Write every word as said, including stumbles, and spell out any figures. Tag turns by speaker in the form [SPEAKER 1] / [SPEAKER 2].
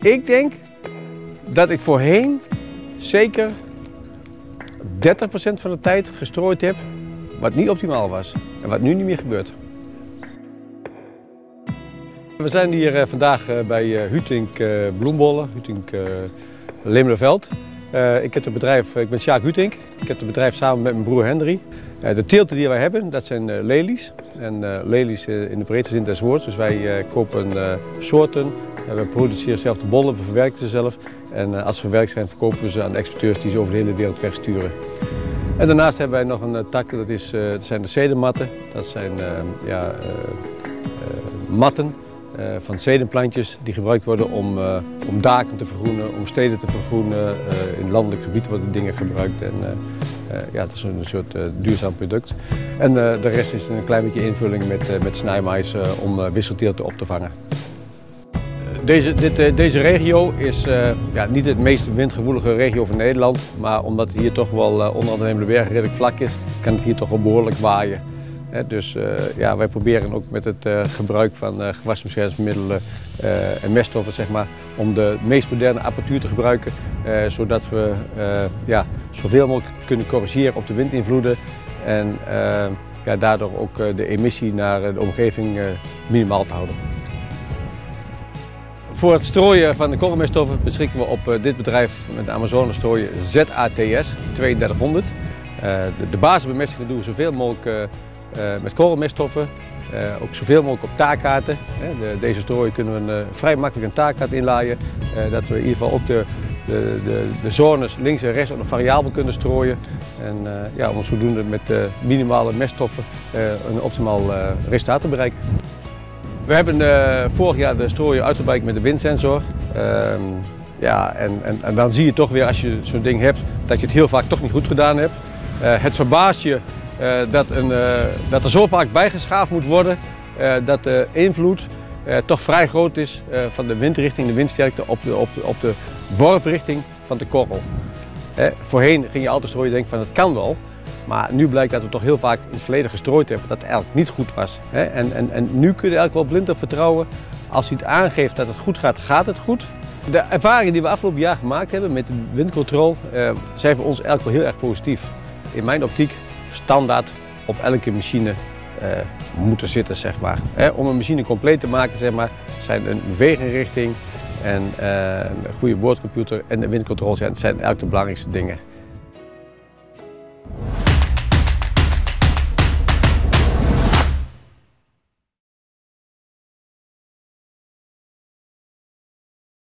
[SPEAKER 1] Ik denk dat ik voorheen zeker dertig procent van de tijd gestrooid heb wat niet optimaal was en wat nu niet meer gebeurt. We zijn hier vandaag bij Hutink Bloembollen, Hutink Lemelerveld. Ik heb het bedrijf, ik ben Sjaak Hutink. Ik heb het bedrijf samen met mijn broer Hendry. De teelten die wij hebben, dat zijn lelies. En lelies in de breedste zin des woords. Dus wij kopen soorten. We produceren zelf de bollen, we verwerken ze zelf. En als ze verwerkt zijn, verkopen we ze aan de exporteurs die ze over de hele wereld wegsturen. En daarnaast hebben wij nog een tak, dat, is, dat zijn de zedenmatten. Dat zijn uh, ja, uh, uh, matten uh, van zedenplantjes die gebruikt worden om, uh, om daken te vergroenen, om steden te vergroenen. Uh, in landelijk gebied worden dingen gebruikt. En, uh, uh, ja, dat is een soort uh, duurzaam product. En uh, de rest is een klein beetje invulling met, uh, met snijmais uh, om uh, wisselteelten op te vangen. Deze, dit, deze regio is uh, ja, niet het meest windgevoelige regio van Nederland, maar omdat het hier toch wel uh, onder de Lemelerberg redelijk vlak is, kan het hier toch wel behoorlijk waaien. He, dus uh, ja, wij proberen ook met het uh, gebruik van uh, gewasbeschermingsmiddelen uh, en meststoffen, zeg maar, om de meest moderne apparatuur te gebruiken, uh, zodat we uh, ja, zoveel mogelijk kunnen corrigeren op de windinvloeden en uh, ja, daardoor ook uh, de emissie naar de omgeving uh, minimaal te houden. Voor het strooien van de korrelmeststoffen beschikken we op dit bedrijf met de Amazone strooien Z A T S tweeëndertig honderd. De, de basisbemestingen doen we zoveel mogelijk uh, met korrelmeststoffen, uh, ook zoveel mogelijk op taakkaarten. De, deze strooien kunnen we uh, vrij makkelijk een taakkaart inlaaien, uh, dat we in ieder geval ook de, de, de, de zones links en rechts ook nog variabel kunnen strooien. En uh, ja, om zodoende met uh, minimale meststoffen uh, een optimaal uh, resultaat te bereiken. We hebben uh, vorig jaar de strooien uitgebreid met de windsensor. Uh, ja, en, en, en dan zie je toch weer als je zo'n ding hebt dat je het heel vaak toch niet goed gedaan hebt. Uh, het verbaast je uh, dat, een, uh, dat er zo vaak bijgeschaafd moet worden uh, dat de invloed uh, toch vrij groot is uh, van de windrichting, de windsterkte op de, op de, op de worprichting van de korrel. Uh, voorheen ging je altijd strooien en denken van het kan wel. Maar nu blijkt dat we toch heel vaak in het verleden gestrooid hebben dat het eigenlijk niet goed was. En, en, en nu kun je eigenlijk wel blind op vertrouwen. Als je het aangeeft dat het goed gaat, gaat het goed. De ervaringen die we afgelopen jaar gemaakt hebben met de windcontrole uh, zijn voor ons eigenlijk wel heel erg positief. In mijn optiek standaard op elke machine uh, moeten zitten, zeg maar. Om een machine compleet te maken, zeg maar, zijn een weginrichting en uh, een goede boordcomputer en de windcontrole zijn, zijn eigenlijk de belangrijkste dingen.